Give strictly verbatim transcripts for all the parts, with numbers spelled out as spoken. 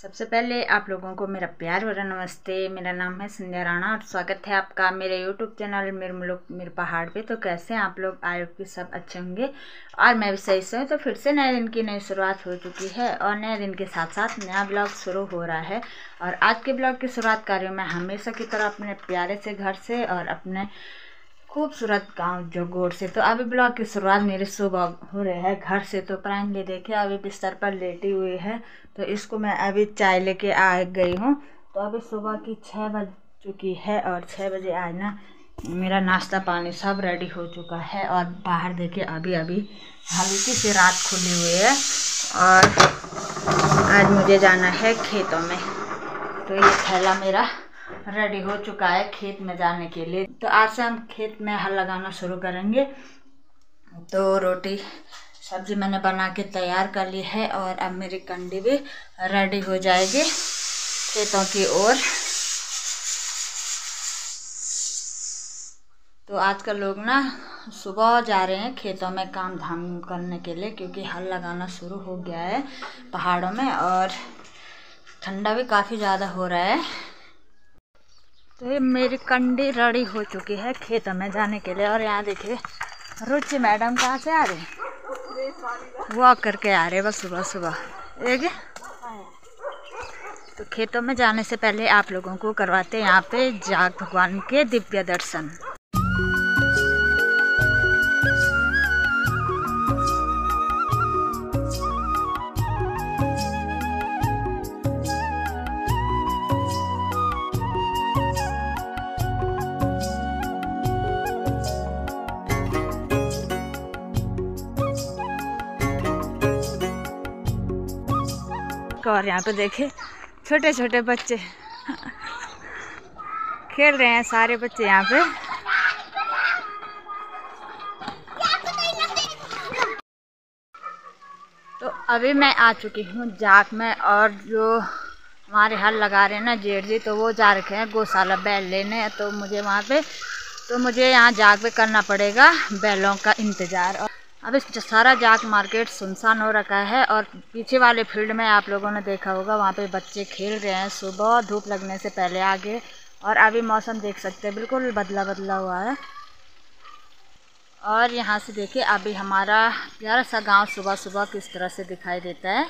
सबसे पहले आप लोगों को मेरा प्यार भरा नमस्ते। मेरा नाम है संध्या राणा और स्वागत है आपका मेरे यूट्यूब चैनल मेरे मुल्क मेरे पहाड़ पे। तो कैसे हैं आप लोग? आई होप कि सब अच्छे होंगे और मैं भी सही से हूँ। तो फिर से नए दिन की नई शुरुआत हो चुकी है और नए दिन के साथ साथ नया ब्लॉग शुरू हो रहा है। और आज के ब्लॉग की शुरुआत कर रही हूँ मैं हमेशा की तरह अपने प्यारे से घर से और अपने खूबसूरत गांव जोगोड़ से। तो अभी ब्लॉग की शुरुआत मेरी सुबह हो रही है घर से। तो प्राइमली देखे अभी बिस्तर पर लेटी हुई है, तो इसको मैं अभी चाय लेके आ गई हूँ। तो अभी सुबह की छः बज चुकी है और छः बजे आज ना मेरा नाश्ता पानी सब रेडी हो चुका है। और बाहर देखे अभी अभी हल्की सी रात खुली हुई है और आज मुझे जाना है खेतों में। तो ये थैला मेरा रेडी हो चुका है खेत में जाने के लिए। तो आज से हम खेत में हल लगाना शुरू करेंगे। तो रोटी सब्जी मैंने बना के तैयार कर ली है और अब मेरी कंडी भी रेडी हो जाएगी खेतों की ओर। तो आजकल लोग ना सुबह जा रहे हैं खेतों में काम धाम करने के लिए, क्योंकि हल लगाना शुरू हो गया है पहाड़ों में और ठंडा भी काफ़ी ज़्यादा हो रहा है। तो ये मेरी कंडी रेडी हो चुकी है खेतों में जाने के लिए। और यहाँ देखिए रुचि मैडम कहाँ से आ रही, वॉक करके आ रहे बस सुबह सुबह एक। तो खेतों में जाने से पहले आप लोगों को करवाते हैं यहाँ पे जाग भगवान के दिव्य दर्शन। और यहाँ पे देखे छोटे छोटे बच्चे खेल रहे हैं, सारे बच्चे यहाँ पे। तो अभी मैं आ चुकी हूँ जाग में और जो हमारे हल लगा रहे हैं ना जेठ जी, तो वो जा रखे हैं गौशाला बैल लेने। तो मुझे वहाँ पे तो मुझे यहाँ जाग पे करना पड़ेगा बैलों का इंतज़ार। और अब इस सारा जाग मार्केट सुनसान हो रखा है और पीछे वाले फील्ड में आप लोगों ने देखा होगा वहाँ पे बच्चे खेल रहे हैं सुबह धूप लगने से पहले आगे। और अभी मौसम देख सकते हैं बिल्कुल बदला बदला हुआ है। और यहाँ से देखिए अभी हमारा प्यारा सा गांव सुबह सुबह किस तरह से दिखाई देता है।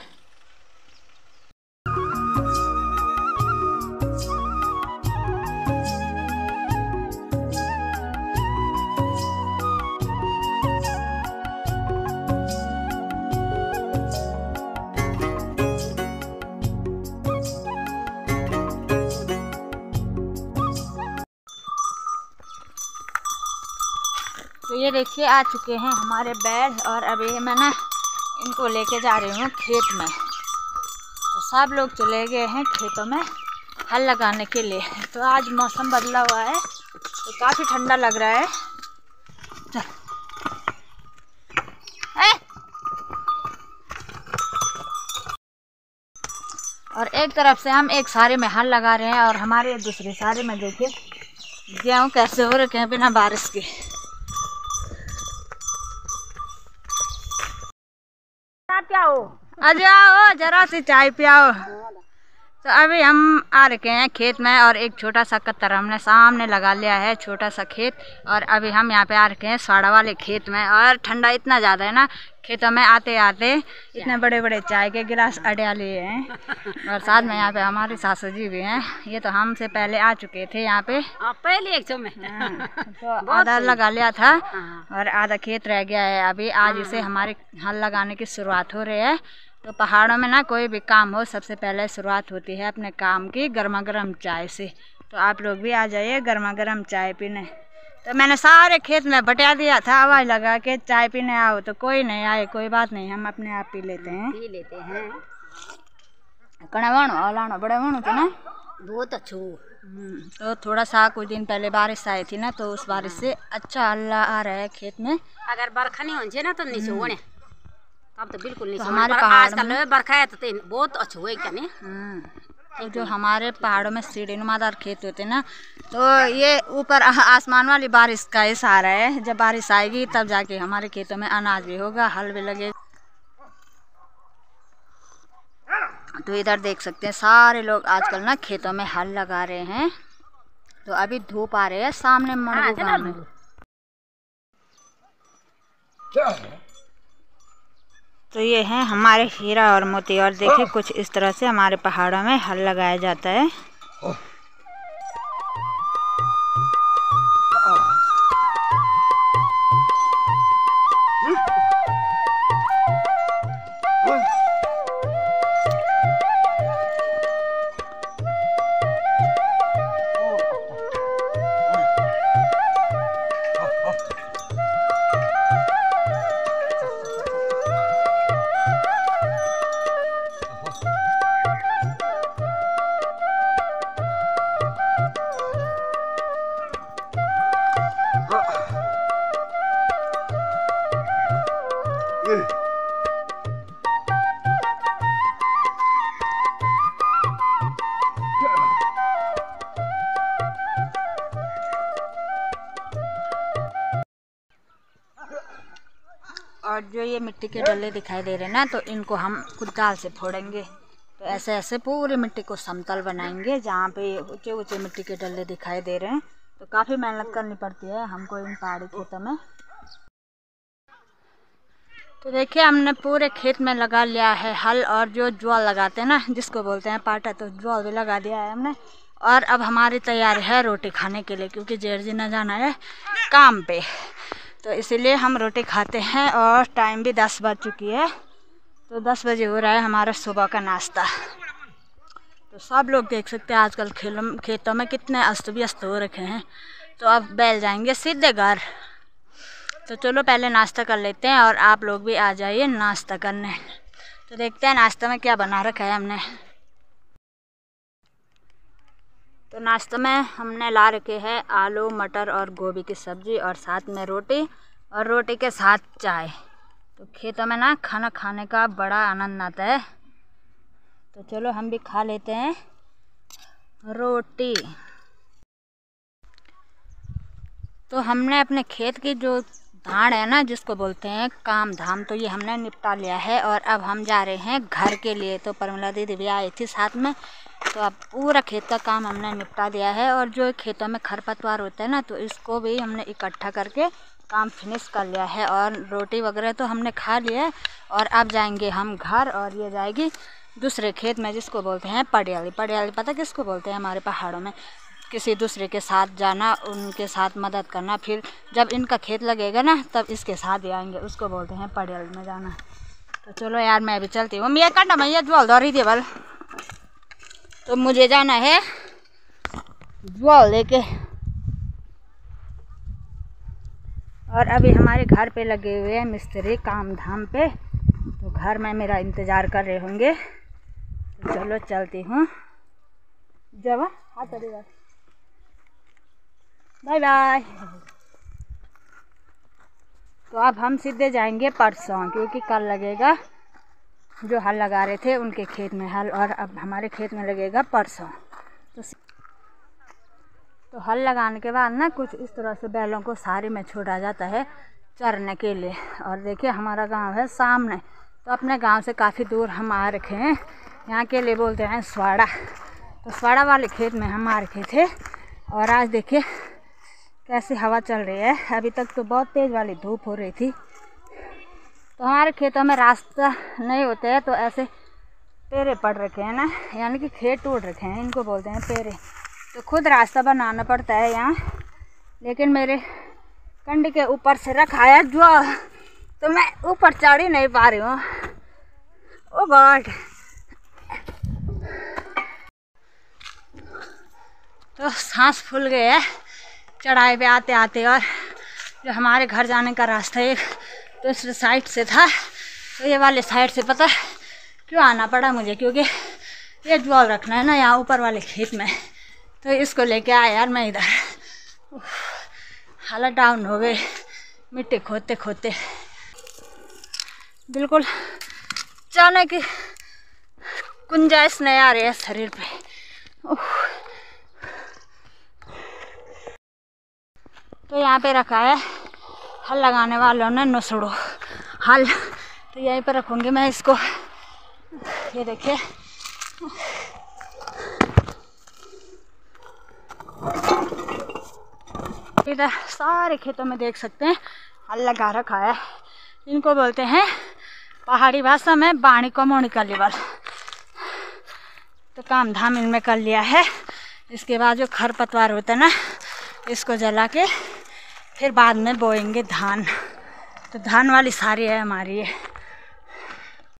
तो ये देखिए आ चुके हैं हमारे बैल और अभी मैं ना इनको लेके जा रही हूँ खेत में। तो सब लोग चले गए हैं खेतों में हल लगाने के लिए। तो आज मौसम बदला हुआ है तो काफ़ी ठंडा लग रहा है। और एक तरफ से हम एक सारे में हल लगा रहे हैं और हमारे दूसरे सारे में देखिए गेहूँ कैसे हो रखे हैं बिना बारिश के। पियाओ आ जाओ जरा सी चाय पियाओ। तो अभी हम आ रखे हैं खेत में और एक छोटा सा कत्तर हमने सामने लगा लिया है, छोटा सा खेत। और अभी हम यहाँ पे आ रखे हैं साड़ा वाले खेत में और ठंडा इतना ज़्यादा है ना खेतों में आते आते इतने बड़े बड़े चाय के गिलास अड्या लिए हैं। और साथ में यहाँ पे हमारी सासू जी भी हैं। ये तो हमसे पहले आ चुके थे यहाँ पे पहले एक में तो आधा लगा लिया था और आधा खेत रह गया है। अभी आज इसे हमारे हल लगाने की शुरुआत हो रही है। तो पहाड़ों में ना कोई भी काम हो सबसे पहले शुरुआत होती है अपने काम की गर्मा गर्म चाय से। तो आप लोग भी आ जाइए गर्मा गर्म चाय पीने। तो मैंने सारे खेत में बटा दिया था आवाज़ लगा के चाय पीने आओ, तो कोई नहीं आए। कोई बात नहीं, हम अपने आप पी लेते हैं पी लेते हैं कड़ा वाणो लाणो बड़े वाणो तो ना बहुत अच्छो। तो थोड़ा सा कुछ दिन पहले बारिश आई थी ना, तो उस बारिश से अच्छा हल्ला आ रहा है खेत में। अगर बरखा नहीं हो ना तो नहीं सोने तब तो बिल्कुल नहीं। तो हमारे पहाड़ में बरखा है तो बहुत अच्छा हुआ क्या नहीं। तो जो हमारे पहाड़ों में सीढ़ी नुमादार खेत होते हैं ना, तो ये ऊपर आसमान वाली बारिश का ही सहारा है। जब बारिश आएगी तब जाके हमारे खेतों में अनाज भी होगा, हल भी लगेगा। तो इधर देख सकते हैं सारे लोग आजकल ना खेतों में हल लगा रहे हैं। तो अभी धूप आ रही है सामने मणगू गाँव में। तो ये है हमारे हीरा और मोती, और देखिए कुछ इस तरह से हमारे पहाड़ों में हल लगाया जाता है। और जो ये मिट्टी के डल्ले दिखाई दे रहे हैं ना, तो इनको हम कुदाल से फोड़ेंगे। तो ऐसे ऐसे पूरी मिट्टी को समतल बनाएंगे। जहाँ पे ऊंचे ऊंचे मिट्टी के डल्ले दिखाई दे रहे हैं, तो काफ़ी मेहनत करनी पड़ती है हमको इन पहाड़ी खेतों में। तो देखिए हमने पूरे खेत में लगा लिया है हल, और जो ज्वाल लगाते हैं ना, जिसको बोलते हैं पाटा, तो ज्वाल भी लगा दिया है हमने। और अब हमारी तैयारी है रोटी खाने के लिए, क्योंकि जेठ जी न जाना है काम पे, तो इसीलिए हम रोटी खाते हैं। और टाइम भी दस बज चुकी है, तो दस बजे हो रहा है हमारा सुबह का नाश्ता। तो सब लोग देख सकते हैं आजकल खेलों खेतों में कितने अस्त व्यस्त हो रखे हैं। तो अब बैल जाएंगे सीधे घर। तो चलो पहले नाश्ता कर लेते हैं, और आप लोग भी आ जाइए नाश्ता करने। तो देखते हैं नाश्ता में क्या बना रखा है हमने। तो नाश्ते में हमने ला रखे हैं आलू मटर और गोभी की सब्ज़ी, और साथ में रोटी, और रोटी के साथ चाय। तो खेतों में ना खाना खाने का बड़ा आनंद आता है। तो चलो हम भी खा लेते हैं रोटी। तो हमने अपने खेत की जो धान है ना, जिसको बोलते हैं काम धाम, तो ये हमने निपटा लिया है। और अब हम जा रहे हैं घर के लिए। तो परमिला दीदी भी आई थी साथ में, तो अब पूरा खेत का काम हमने निपटा दिया है। और जो खेतों में खरपतवार होता है ना, तो इसको भी हमने इकट्ठा करके काम फिनिश कर लिया है। और रोटी वगैरह तो हमने खा लिया है, और अब जाएंगे हम घर। और ये जाएगी दूसरे खेत में, जिसको बोलते हैं पडियाली। पडियाली पता किसको बोलते हैं हमारे पहाड़ों में? किसी दूसरे के साथ जाना, उनके साथ मदद करना, फिर जब इनका खेत लगेगा ना, तब इसके साथ ही आएंगे, उसको बोलते हैं पडियाली में जाना। तो चलो यार मैं भी चलती हूँ। मैं कंडा मैं ये ज्वाल दौड़ी थी बल, तो मुझे जाना है ज्वाल लेके। और अभी हमारे घर पे लगे हुए हैं मिस्त्री काम धाम पे, तो घर में मेरा इंतज़ार कर रहे होंगे। तो चलो चलती हूँ। जब हाँ चली बात, बाय बाय। तो अब हम सीधे जाएंगे परसों, क्योंकि कल लगेगा जो हल लगा रहे थे उनके खेत में हल, और अब हमारे खेत में लगेगा परसों। तो तो हल लगाने के बाद ना कुछ इस तरह से बैलों को सारी में छोड़ा जाता है चरने के लिए। और देखिए हमारा गांव है सामने, तो अपने गांव से काफ़ी दूर हम आ रखे हैं। यहाँ के लिए बोलते हैं स्वाड़ा। तो स्वाड़ा वाले खेत में हम आ रखे थे, और आज देखिए कैसी हवा चल रही है। अभी तक तो बहुत तेज़ वाली धूप हो रही थी। तो हमारे खेतों में रास्ता नहीं होते हैं, तो ऐसे पेरे पड़ रखे हैं ना, यानी कि खेत टूट रखे हैं, इनको बोलते हैं पेरे। तो खुद रास्ता बनाना पड़ता है यहाँ। लेकिन मेरे कंडी के ऊपर से रखा है जो, तो मैं ऊपर चढ़ ही नहीं पा रही हूँ। Oh god. तो सांस फूल गए है चढ़ाई पे आते आते। और जो हमारे घर जाने का रास्ता एक दूसरे साइड से था, तो ये वाले साइड से पता क्यों आना पड़ा मुझे, क्योंकि ये ज्वाल रखना है ना यहाँ ऊपर वाले खेत में। तो इसको लेके आया यार मैं इधर। हालत डाउन हो गई मिट्टी खोदते खोदते, बिल्कुल जाने की गुंजाइश नहीं आ रही है शरीर पे। तो यहाँ पे रखा है हल लगाने वालों ने नसड़ो हल, तो यहीं पर रखूँगी मैं इसको। ये देखिए इधर सारे खेतों में देख सकते हैं हल लगा रखा है। इनको बोलते हैं पहाड़ी भाषा में बाणी को मोनी का लेवल। तो काम धाम इनमें कर लिया है। इसके बाद जो खरपतवार होता है ना, इसको जला के फिर बाद में बोएंगे धान। तो धान वाली सारी है हमारी है।